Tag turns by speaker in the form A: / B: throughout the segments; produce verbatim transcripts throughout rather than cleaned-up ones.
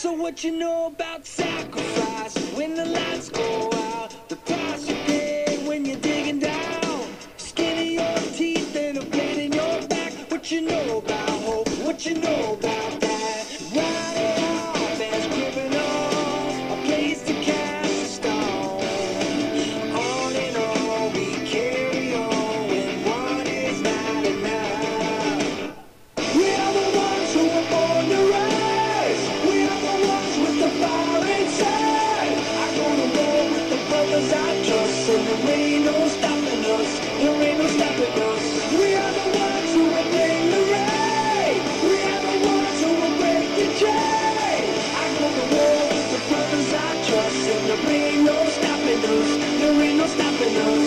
A: So what you know about sacrifice when the lights go out? The price you pay when you're digging down. Skin in your teeth and a blade in your back. What you know about hope? What you know about that? Riding off as criminals, a place to cast a stone. On and on we carry on when one is not enough. We are the ones who were born to rise. We are the ones with the fire inside. I go to war with the brothers I trust, and there ain't no stopping us. There ain't no stopping us. We are the ones who will bring the rain. We are the ones who will break the chain. I go to war with the brothers I trust, and there ain't no stopping us. There ain't no stopping us.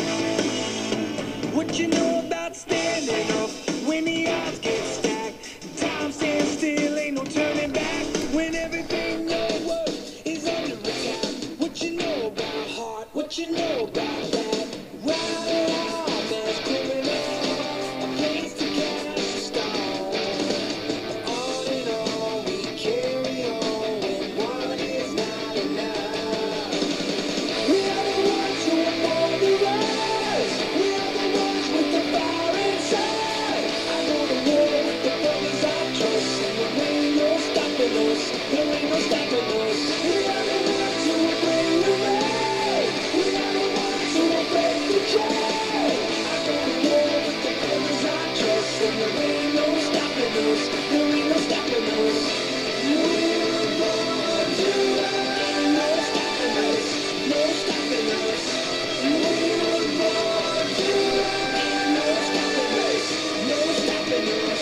A: What you know about standing up when the odds get stacked? Time stands still, ain't no turning back. When everything you're worth is under attack. What you know about heart? What you know about that? Ride on as criminals, a place to cast a stone. On and on we carry on when one is not enough. We are the ones who are born to rise. We are the ones with the fire inside. I go to war with the brothers I trust, and there ain't no stopping us. There ain't no stopping us. We are the ones who will bring the rain. We are the ones who will break the chain. I go to war with the brothers I trust, and there ain't no stopping us. There ain't no stopping us. We were born to rise. No stopping us. No stopping us. We were born to rise. No stopping us. No stopping us.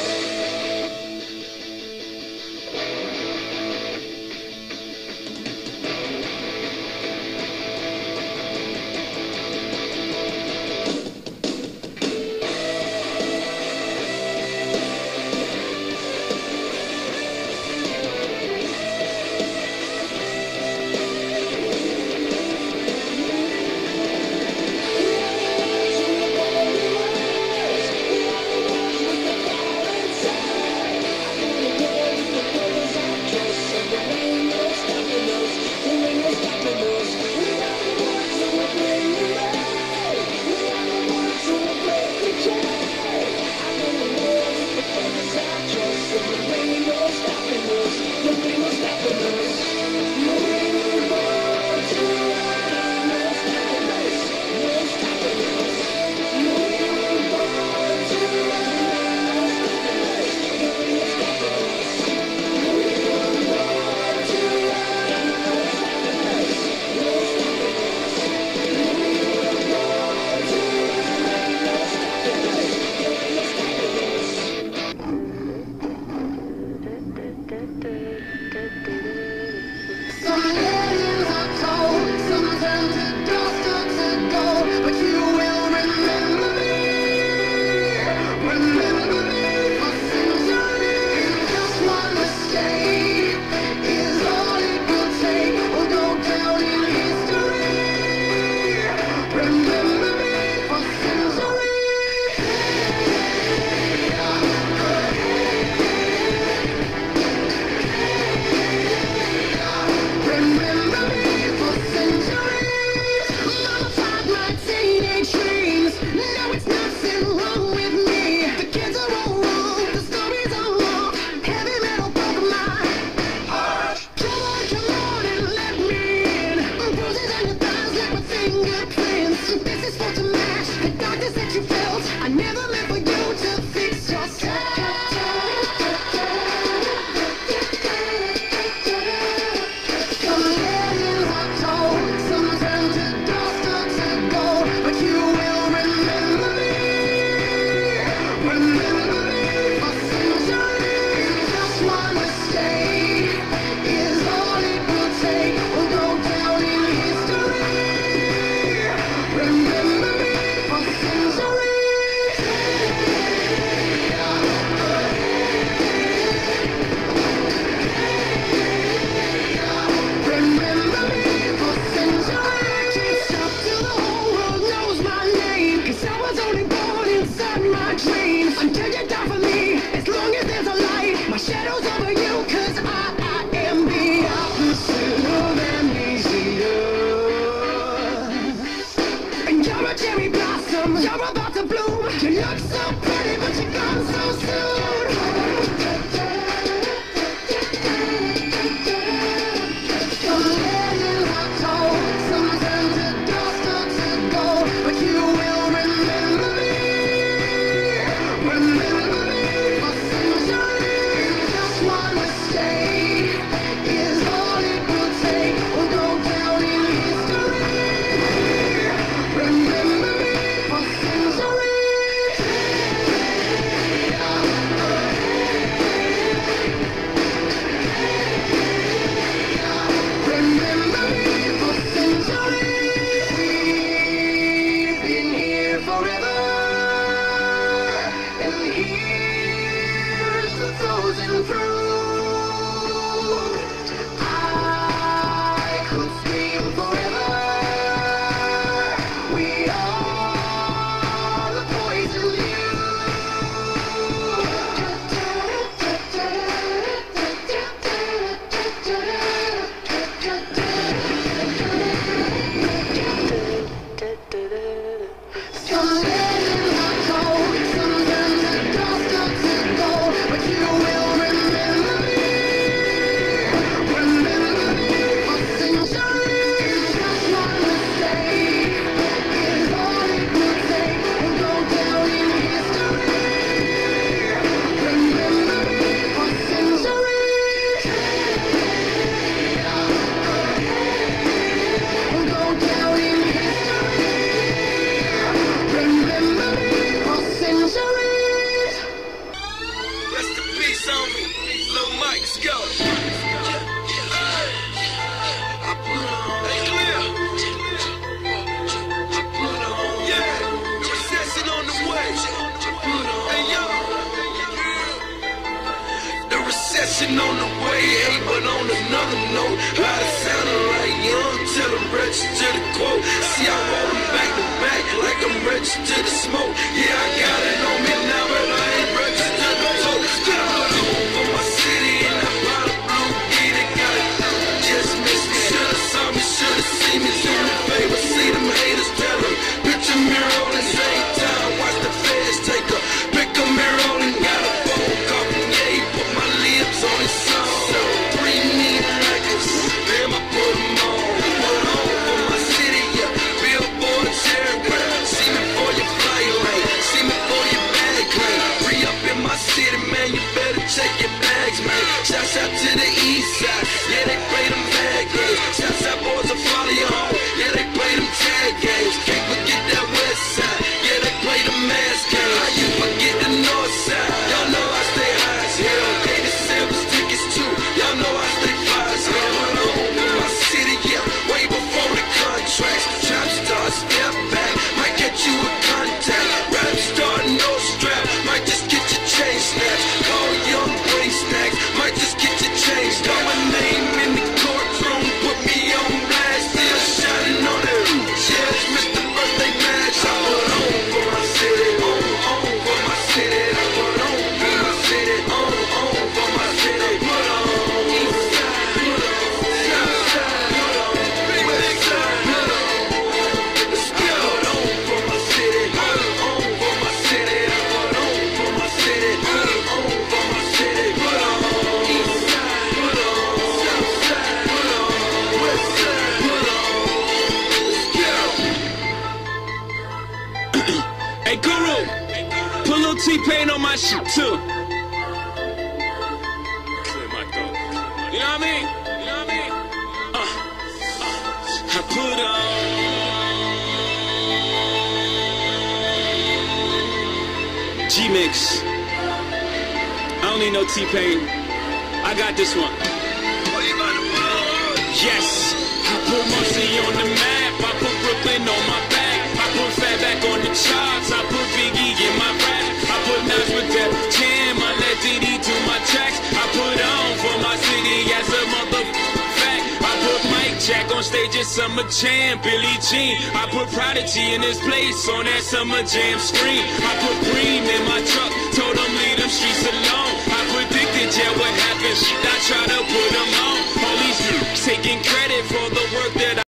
A: On the way, hey, but on another note, how it sounded like young till I'm registered to quote. See, I roll them back to back like I'm registered to smoke. Yeah, I got it on me now, but I ain't registered to tote. Still I'm home for my city and I bought a blue key. They got it, just missed me. Should've saw me, should've seen me. Do me a favor, see them haters, tell them. Picture me rolling, same time, watch the feds take a pick a mirror rolling, got a phone call from yeah, he put my lips on his song. Three mean records, damn I put them on. Put on for my city, yeah. Billboard and Cherry. See me for your flight lane, see me for your bag claim. Free up in my city, man, you better check your bags, man. Shouts out to the east side, yeah, they play them bad games. Shouts out boys to follow you home, yeah, they play them tag games. Can't forget that west side, yeah, they play the mask game. How you forget the north side? Y'all know I stay high as hell. eighty-seven tickets too, y'all know I stay fly as hell. Went on in my city, yeah, way before the contracts. Trap star, step back, might get you a contact. Rap star, no strap, might just get your chain snatched. Call young brain snacks, might just get your chain snatched. Got my name in the courtroom, put me on blast. Still shining on that judge, Mister Birthday Match. I put on for my city, on, on for my city. I put on for my city, on, on for my city. Put on east side, put on south side, put on west side, put on. Let's go. I put on for my city, on, on for my city. I put on for my city, on, on for my city. Put on east side, put on south side, put on west side, put on. Let's go.
B: Hey Guru, put a little T-Pain on my shit too. Clear my throat. You know what I mean? You know what I mean? Uh, uh, I put on G-Mix. I don't need no T-Pain. I got this one. Yes, I put Marcy on the map. I put Brooklyn on my back. I put Fat back on the charts. I put Biggie in my rap. I put Nas with that jam. I let Diddy do my tracks. I put on for my city as a motherfucking fact. I put Mike Jack on stage at Summer Jam. Billie Jean. I put Prodigy in his place on that Summer Jam screen. I put Bream in my truck. Told him leave them streets alone. I predicted, yeah, what happened. I try to put them on. Police taking credit for the work that I